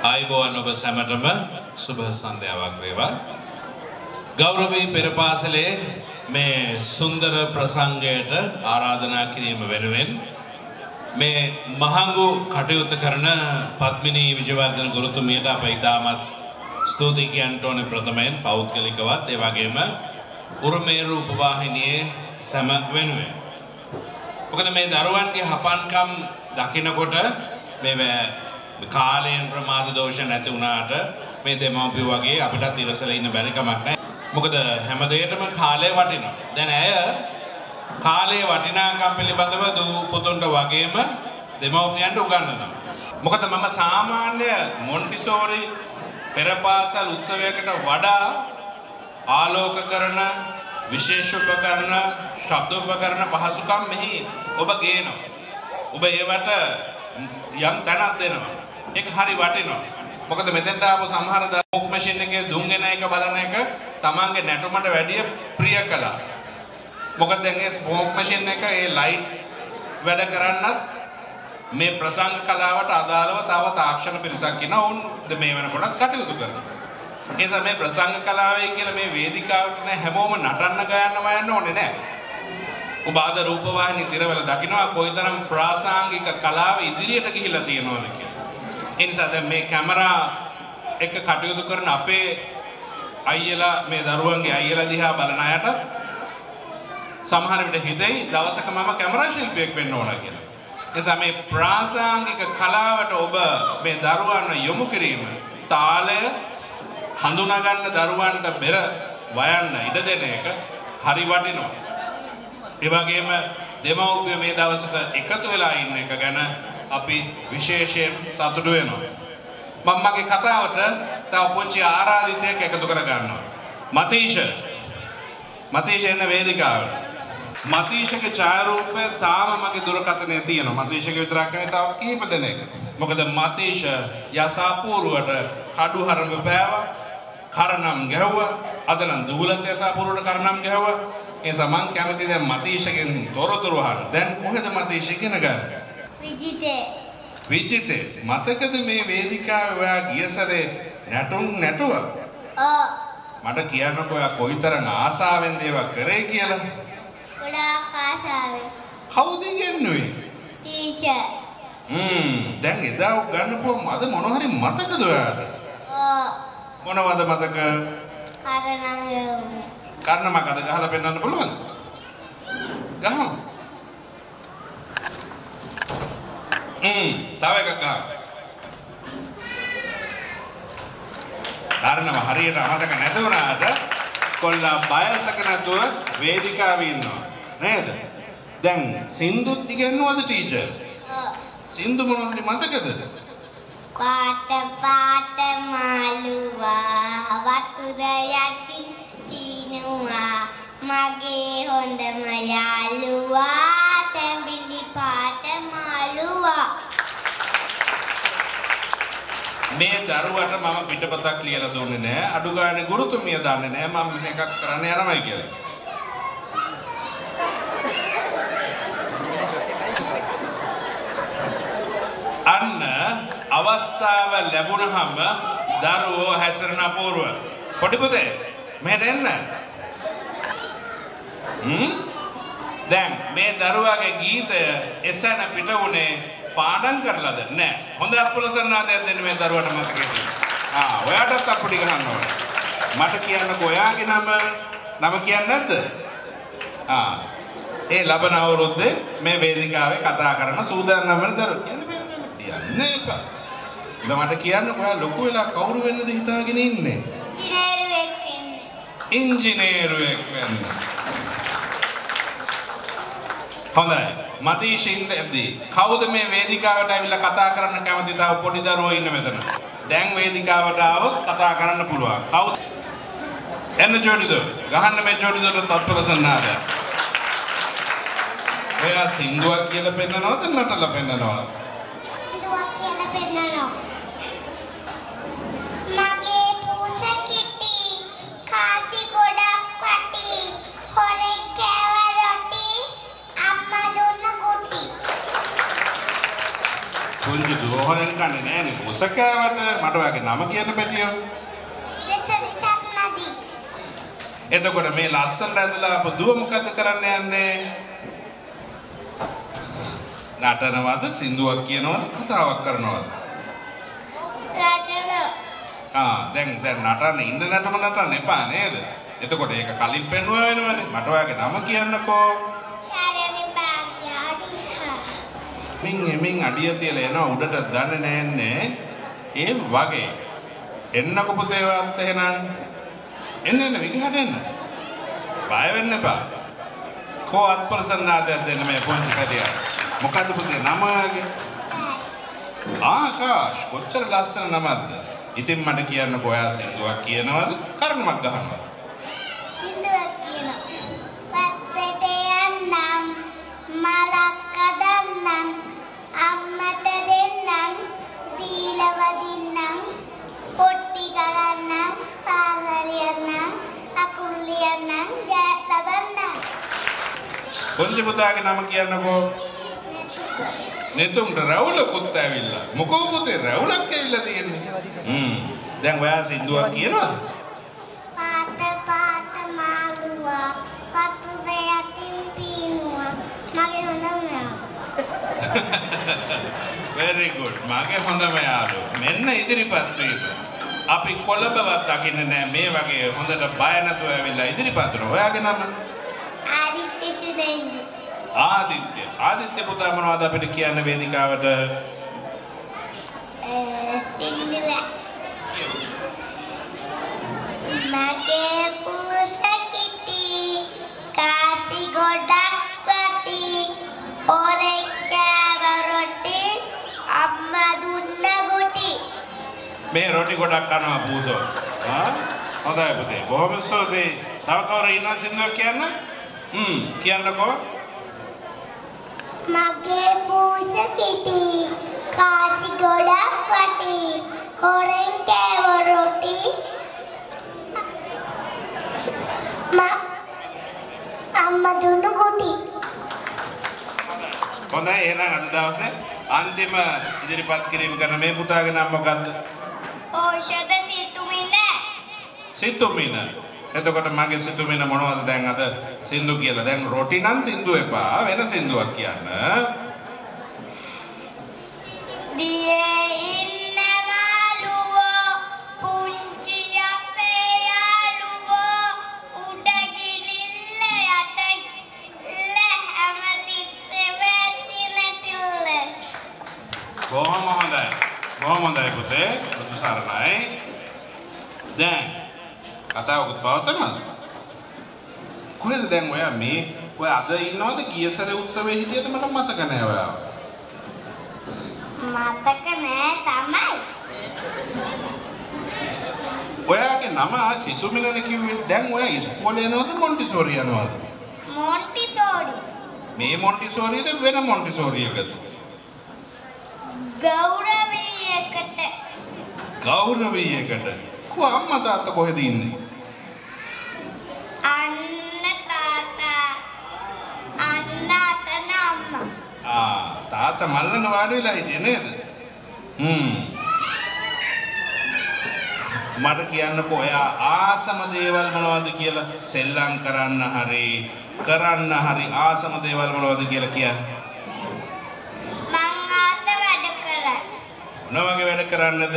ආයුබෝවන් ඔබ සැමටම සුබ සන්ධ්‍යාවක් වේවා. ගෞරවී පෙර පාසලේ මේ සුන්දර ප්‍රසංගයට ආරාධනා කිරීම වෙනුවෙන් මේ මහඟු කටයුතු කරන පද්මිනී විජයවර්ධන ගුරුතුමියට අප ඉතාමත් ස්තුති කියන්න ඕනේ ප්‍රථමයෙන් පෞද්ගලිකවත් ඒ වගේම උරුමේරු රූපවාහිනියේ සැම වෙනුවෙන්. මොකද මේ දරුවන්ගේ හපන්කම් දකිනකොට මේ කාලයෙන් ප්‍රමාද දෝෂ නැති වුණාට මේ දෙමව්පියෝ වගේ අපිටත් ඉවසලා ඉන්න බැරි කමක් නැහැ. මොකද හැම දෙයකටම කාලය වටිනවා. දැන් ඇය කාලයේ වටිනාකම් පිළිබඳව දූ පුතුන්ට වගේම දෙමව්පියන්ට උගන්වනවා. මොකද මම සාමාන්‍ය මොන්ටිසෝරි පෙරපාසල් උත්සවයකට වඩා ආලෝක කරන විශේෂ උපකරණ ශබ්ද උපකරණ පහසුකම් මෙහි ඔබ ගේනවා. ඔබ ඒවට යම් තැනක් දෙනවා. ඒක හරි වටිනවා. මොකද මෙතෙන්ට ආපු සමහර ස්මෝක් මැෂින් එකේ දුම්ගෙන එක බලන එක තමන්ගේ නැටුමට වැඩිය ප්‍රිය කළා. මොකද දැන් මේ ස්මෝක් මැෂින් එක ඒ ලයිට් වැඩ කරන්නත් මේ ප්‍රසංග කලාවට අදාළව තව තාක්ෂණ පිරිසක් ඉන්නවා. උන් මේ වෙනකොටත් කටයුතු කරනවා. ඒ නිසා මේ ප්‍රසංග කලාවේ කියලා මේ වේදිකාවට නෑ හැමෝම නටන්න ගයන්න වයන්න ඕනේ නෑ. ඔබ අද රූපවාහිනී තිරවල දකින්නවා කොයිතරම් ප්‍රාසංගික කලාව ඉදිරියට ගිහිලා තියෙනවද කියලා. ඒ නිසා දැන් මේ කැමරා එක කටයුතු කරන අපේ අයියලා මේ දරුවන්ගේ අයියලා දිහා බලන අයට සමහර විට හිතෙයි දවසක මම කැමරා ශිල්පියෙක් වෙන්න ඕන කියලා. ඒ නිසා මේ ප්‍රාසංගික කලාවට ඔබ මේ දරුවන්ව යොමු කිරීම තාලය හඳුනා ගන්න දරුවන්ට බෙර වයන්න ඉඩ දෙන එක හරි වටිනවා. ඒ වගේම දෙමව්පියෝ මේ දවසට එකතු වෙලා ඉන්න එක ගැන අපි විශේෂයෙන් සතුටු වෙනවා. මම මගේ කතාවට තව පුංචි ආරාධිතයෙක් එකතු කර ගන්නවා. මතීෂ එන්න වේදිකාවට. මතීෂගේ ඡායාරූපය තාම මගේ දුරකථනයේ තියෙනවා. මතීෂගේ විතරක් නෙවෙයි තව කීප දෙනෙක්. මොකද මතීෂ යසාපූර්වට කඩු හරඹ පෑවා. කරනම් ගැහුවා. අද නම් දුහුලත් යසාපූර්වට කරනම් ගැහුවා. ඒ සමන් කැමති දැන් මතීෂගෙන් තොරතුරු අහන්න. දැන් කොහෙද මතීෂ ඉගෙන ගන්නේ? විජිතේ. මතකද මේ වේදිකාවේ ඔයා ගිය සැරේ නැටුව? මට කියන්නකෝ ඔයා කොයිතරම් ආසාවෙන්ද ඒවා කරේ කියලා. ගොඩාක් ආසාවෙන්. කවුද ඉගෙනුවේ? ටීචර්. දැන් එදා උගන්වපුවම අද මොන හරි මතකද ඔයාට? මොනවද මතක? කර්ණමක් අද ගහලා පෙන්නන්න පුළුවන්ද? ගහමු. තව එකක් ගහමු. කර්ණම හරියට අමතක නැති වුණාට කොල්ලා බයසක නැතුව වේදිකාවේ ඉන්නවා. නේද? දැන් සින්දුත් ඉගෙනුවද ටීචර්? සින්දු මොන හරි මතකද? පාට පාට මාළුවා වතුර යටින් පිනුවා මගේ හොඳම යාළුවා තැඹිලි පාට මාළුවා. මේ දරුවට මම පිටපතක් ලියලා දුන්නේ නැහැ. අඩු ගානේ ගුරුතුමිය දන්නේ නැහැ මම මේකක් කරන්න යනවායි කියලා. අන්න අවස්ථාව ලැබුණහම දරුවෝ හැසිරෙන අපූර්ව. පොඩි පුතේ මෙහෙට එන්න. දැන් මේ දරුවාගේ ගීතය එසැන පිට උනේ පාඩම් කරලාද? නෑ. හොඳ අපලසන්නාදයක් දෙන්න මේ දරුවට මතකයි. ඔයාටත් අප්පුඩි ගහන්න ඕනේ. මට කියන්නකෝ ඔයාගේ නම කියන්නේ නැද්ද? ඒ ලබන අවුරුද්දේ මේ වේදිකාවේ කතා කරන සූදානම් වෙන දරුවෝ. යන්නේ එපා. මට කියන්නකෝ ඔයා ලොකු වෙලා කවුරු වෙන්නද හිතාගෙන ඉන්නේ? ඉංජිනේරුවෙක් වෙන්න. හොඳයි. මතීෂින්දදී කවුද මේ වේදිකාවට ඇවිල්ලා කතා කරන්න කැමති තව පොඩි දරුවෝ ඉන්න මෙතන? දැන් වේදිකාවට ආවොත් කතා කරන්න පුළුවන්. කවුද? එන්න ජෝඩිද? ගහන්න මේ ජෝඩිදට තත්පරසන්නාද? ඔයා සින්දුවක් කියලා පෙන්නනවද නටලා පෙන්නනවද? සින්දුවක් කියලා පෙන්නනවා. මගේ පූස කිටි කාසි ගොඩක් වටි හොරෙක් කෑව රොටි අම්මා දුන්න කුටි. පුංචි දුවහරෙන් ගන්නේ නෑනේ. උසකවට මට වාගේ නම කියන්න බැටියෝ. දෙසරිතන්නදී. එතකොට මේ ලස්සන ඇඳලා අප දුව මොකද කරන්න යන්නේ? නටනවද සින්දුවක් කියනවද කතාවක් කරනවද? දැන් නටන්න ඉන්න නැතම නටන්න එපා නේද? එතකොට ඒක කලින් පෙන්වුවා වෙනවනේ. මට ඔයාගේ නම කියන්නකෝ. ශාරණි භාග්‍යාඩිහා. මින් අඩිය තියලා එනවා උඩට දන්නේ නැන්නේ. ඒ වගේ. එන්නකො පුතේ වාත් එහෙනම්. එන්න විගහට එන්න. බය වෙන්න එපා. කෝ අත්පරසන්නාදයක් දෙන්න මේ පොන්චි කඩිය. මොකද්ද පුතේ නම ඔයාගේ? ආකාශ් කොච්චර ලස්සන නමක්ද? ඉතින් මට කියන්නකෝ ඔයා සින්දුවක් කියනවද? කර්ණමක් ගහනවද? සින්දුවක් කියනවා. වත්තට යන්නම් මලක් කඩන්නම් අම්මට දෙන්නම් දීලා වදින්නම් පොට්ටි ගලන්නම් පාගලියන්නම් අකුරු ලියන්නම් ජය ලබන්නම්. පොන්චි පුතාගේ නම කියන්නකෝ. नेतुम राहुल कुत्ता ඇවිල්ලා මොකෝ පුතේ රැවුලක් ඇවිල්ලා තියෙන්නේ දැන් ඔයා සින්දුවක් කියනවද පාට පාට මාළුවා පතු දෙයටින් පීනුවා මගේ හොඳම very good මගේ හොඳම යාළුවා මෙන්න ඉදිරිපත් වීම අපි කොළඹවත් දකින්නේ නැහැ මේ වගේ හොඳට බය නැතුව ඇවිල්ලා ඉදිරිපත් වෙනවා ඔයාගේ නම ආදිත්‍ය සුරේන්ද්‍ර ආදිත්‍ය පුතා මොනවද අපිට කියන්න වේදිකාවට මගේ පුස කිටි කාටි ගොඩක් වටි ඔරෙක් කෑවරොටි අම්මා දුන්න ගුටි මේ රොටි ගොඩක් කනවා පූසෝ හොඳයි පුතේ බොහොම ස්තුතියි තව කවුරු ඉන්නවද සින්දුවක් කියන්න කියන්නකෝ මගේ පුස කිටි කාසි ගොඩක් වටි හොරෙන් කෑවරොටි අම්මා දුන්න ගුටි හොඳයි එහෙනම් අද දවසේ අන්තිම ඉදිරිපත් කිරීම කරන මේ පුතාගේ නම මොකද්ද? ඖෂධ සිතුමින. සිතුමින. එතකොට මගේ සිතුමින මොනවද දැන් අද සින්දු කියලා. දැන් රොටි නම් සින්දු එපා වෙන සින්දුවක් කියන්න. දියේ ඉන්නවලුවෝ පුංචි අපේ යාළුවෝ උඩ ගිලිල්ල යට හැමතිස්සෙම ඇතිනටිල්ල. බොහොම හොඳයි පුතේ. සරණයි. දැන් කතාවකුත් පවතනවද? කොහෙද දැන් ඔයා මේ ඔය අද ඉන්නවද ගියසර උත්සවයේ හිටියද මට මතක නෑ ඔයා. මතක නෑ තමයි. ඔයාගේ නම සිතුමිනනේ කිව්වේ. දැන් ඔයා ඉස්කෝලේ යනවද මොන්ටිසෝරි යනවද? මොන්ටිසෝරි. මේ මොන්ටිසෝරියද වෙන මොන්ටිසෝරියකද? ගෞරවීයකට. ගෞරවීයකට. කො අම්මා තාත්තා කොහෙද ඉන්නේ? අන්න තාත්තා. අන්න අතන අම්මා. තාත්තා මල්ලන වාඩි වෙලා හිටියේ නේද? මට කියන්නකෝ ඔයා ආසම දේවල් මොනවද කියලා සෙල්ලම් කරන්න හරි ආසම දේවල් මොනවද කියලා කියන්න. මං ආස වැඩ කරා. මොන වගේ වැඩ කරන්නද?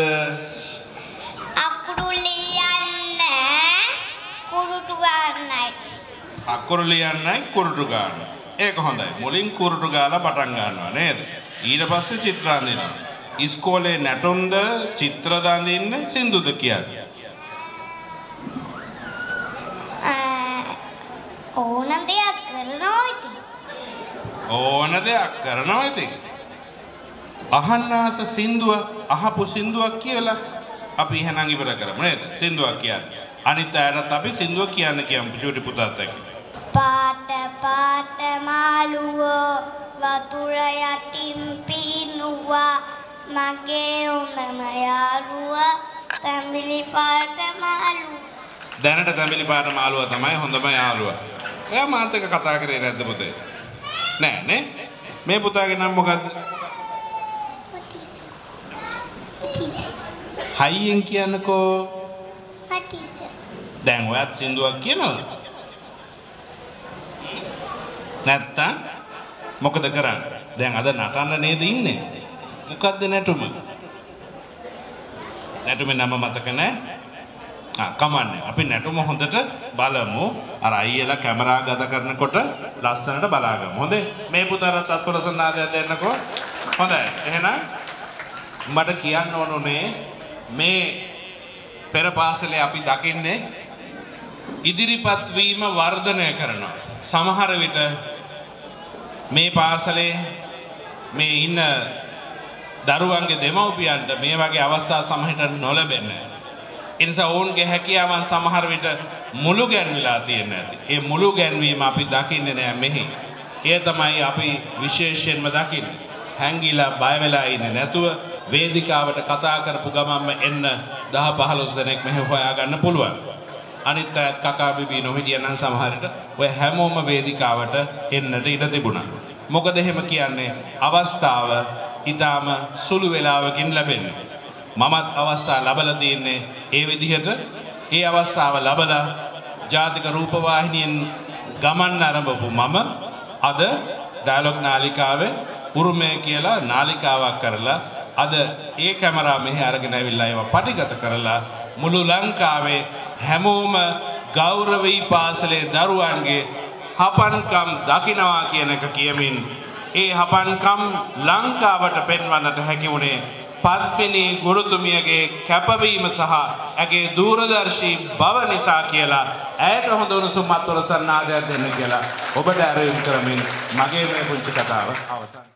අකුරු ලියන්න කුරුටු ගන්නයි. අකුරු ලියන්නයි කුරුටු ගන්න. ඒක හොඳයි. මුලින් කුරුටු ගාලා පටන් ගන්නවා නේද? ඊට පස්සේ චිත්‍ර අඳිනවා. ඉස්කෝලේ නැටුම්ද චිත්‍ර දඳින්න සින්දුද කියන්නේ? ඕන දෙයක් කරනවා ඉතින්. අහන්න ආස සින්දුව අහපු සින්දුවක් කියලා අපි එහෙනම් ඉවර කරමු නේද? සින්දුවක් කියන්නේ. අනිත් අයටත් අපි සින්දුව කියන්න චූටි පුතාත් එක්ක. පාට පාට මාළුවෝ වතුර යටින් පීනුවා මගේ හොඳම යාළුවා තැඹිලි පාට මාළුවා. දැනට තැඹිලි පාට මාළුවා තමයි හොඳම යාළුවා. එයා මාත් එක්ක කතා කරේ නැද්ද පුතේ? නෑ නේ. මේ පුතාගේ නම මොකද්ද? හයියෙන් කියන්නකෝ. පටිස. දැන් ඔයත් සින්දුවක් කියනවද? නැත්තම් මොකද කරන්නේ? දැන් අද නටන්න නේද ඉන්නේ? මොකද්ද නැටුම? නැටුමේ නම මතක නැහැ. කමන්නේ. අපි නැටුම හොඳට බලමු. අර අයියලා කැමරා ගත කරනකොට ලස්සනට බලාගමු. හොඳේ? මේ පුතාට සත්පුරුෂනාදයක් දෙන්නකෝ. හොඳයි. එහෙනම් මට කියන්න ඕනේ මේ පෙර පාසලේ අපි දකින්නේ ඉදිරිපත් වීම වර්ධනය කරනවා. සමහර විට මේ පාසලේ මේ ඉන්න දරුවන්ගේ දෙමව්පියන්ට මේ වගේ අවස්ථා සමහරට නොලැබෙන්නේ. ඒ නිසා ඔවුන්ගේ හැකියාවන් සමහර විට මුළු ගැන්විලා තියෙන ඇති. ඒ මුළු ගැන්වීම අපි දකින්නේ නැහැ මෙහි. ඒ තමයි අපි විශේෂයෙන්ම දකින්නේ. හැංගිලා බය වෙලා ඉන්නේ නැතුව වේදිකාවට කතා කරපු ගමන්ම එන්න 10-15 දෙනෙක් මෙහෙ හොයා ගන්න පුළුවන්. අනිත් අයත් කකා බිබී නොහිටිය නම් සමහරට ඔය හැමෝම වේදිකාවට එන්නට ඉඩ තිබුණා. මොකද එහෙම කියන්නේ අවස්ථාව ඊටාම සුළු වේලාවකින් ලැබෙන්නේ. මමත් අවස්ථාව ලැබලා තින්නේ ඒ විදිහට. ඒ අවස්ථාව ලැබලා ජාතික රූපවාහිනියෙන් ගමන් ආරම්භපු මම අද ඩයලොග් නාලිකාවේ උරුමය කියලා නාලිකාවක් කරලා අද ඒ කැමරා මෙහි අරගෙන ඇවිල්ලා ඒවා පටිගත කරලා මුළු ලංකාවේ හැමෝම ගෞරවී පාසලේ දරුවන්ගේ හපන්කම් දකින්නවා කියන එක කියමින් ඒ හපන්කම් ලංකාවට පෙන්වන්නට හැකි වුණේ පත්මිනී ගුරුතුමියගේ කැපවීම සහ ඇගේ දූරදර්ශී බව නිසා කියලා ඇයට හොඳ උණුසුම් අත්වල සන්නාදයක් දෙන්න කියලා ඔබට ආරම්භ කරමින් මගේ මේ පුංචි කතාව අවසන්